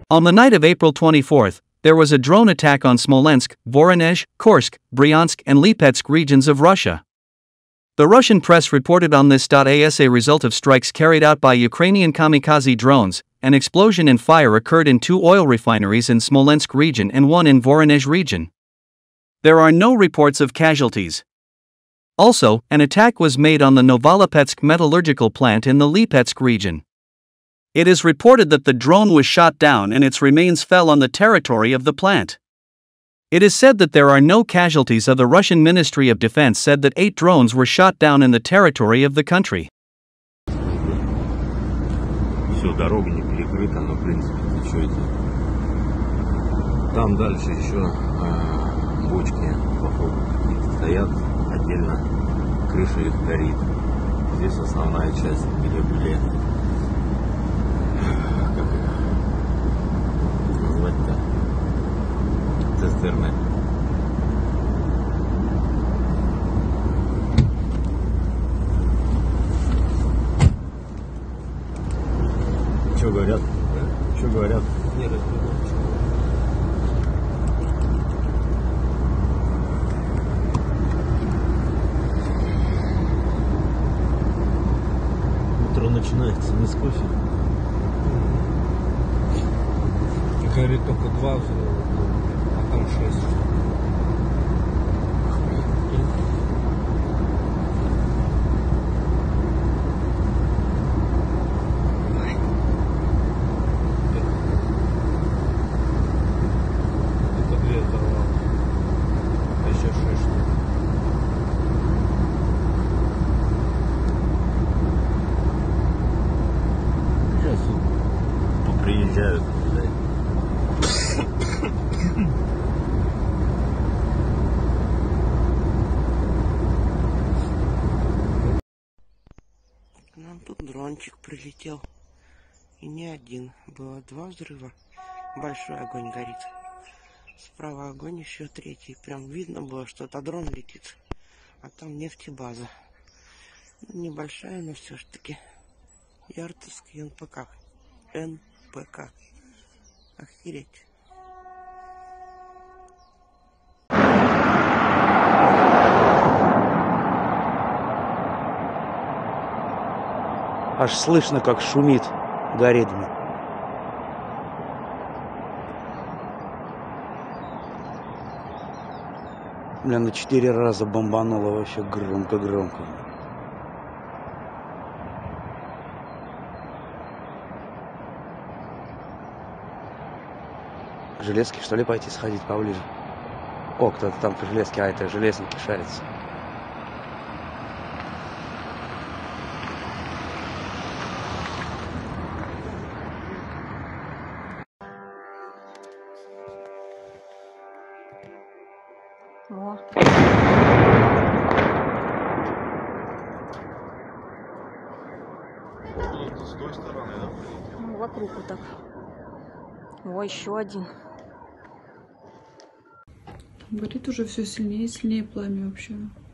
On the night of April 24th, there was a drone attack on Smolensk, Voronezh, Kursk, Bryansk, and Lipetsk regions of Russia. The Russian press reported on this as a result of strikes carried out by Ukrainian kamikaze drones. An explosion and fire occurred in 2 oil refineries in Smolensk region and 1 in Voronezh region. There are no reports of casualties. Also, an attack was made on the Novolipetsk metallurgical plant in the Lipetsk region. It is reported that the drone was shot down and its remains fell on the territory of the plant. It is said that there are no casualties. The Russian Ministry of Defense said that 8 drones were shot down in the territory of the country. Все, дорога не перекрыта, но в принципе течет. Там дальше еще бочки походу стоят, отдельно крыша их горит. Здесь основная часть, где были, как их назвать-то, цистерны. Что говорят? Что говорят? Не разберу. Утро начинается не с кофе. Горит только 2 взрыва, а там 6. Приезжают. К нам тут дрончик прилетел. И не один. Было 2 взрыва. Большой огонь горит. Справа огонь, еще 3. Прям видно было, что это дрон летит. А там нефтебаза. Небольшая, но все ж таки. Яртовский НПК. НПК. Охереть. Аж слышно, как шумит, горит. Бля, на 4 раза бомбануло вообще громко-громко. К железке, что ли, пойти сходить поближе? О, кто-то там по железке, а это железники шарится. О. С той стороны, да? Ну, вокруг вот так. О, еще один. Горит уже все сильнее и сильнее пламя вообще.